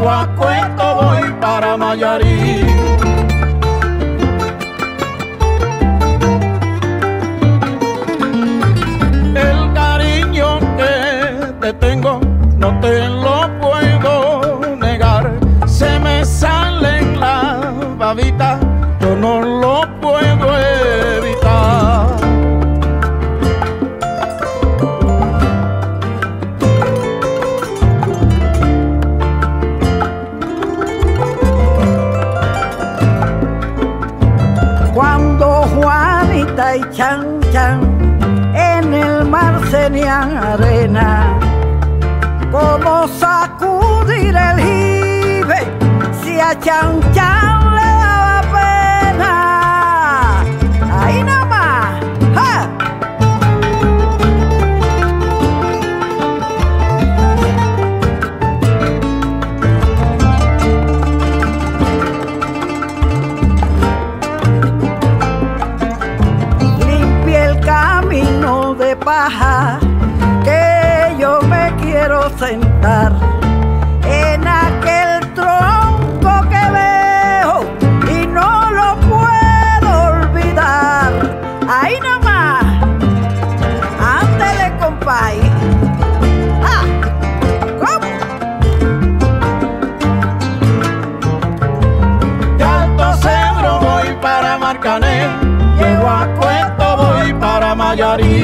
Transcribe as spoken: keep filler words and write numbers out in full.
llego a Cueto, voy para Mayarí. El cariño que te tengo no te lo puedo negar, se me sale en la babita, yo no lo puedo evitar. Cuando Juanita y Chan Chan en el mar tenían arena, como sacudir el jibe si a Chan Chan le daba pena. Ahí nada más. ¡Ja! Limpie el camino de paja, que yo me quiero sentar en aquel tronco que veo y no lo puedo olvidar. Ahí nomás, ándele, compay. ¡Ah! ¿Cómo? De Alto Cedro voy para Marcané, llego a Cueto, voy para Mayarí.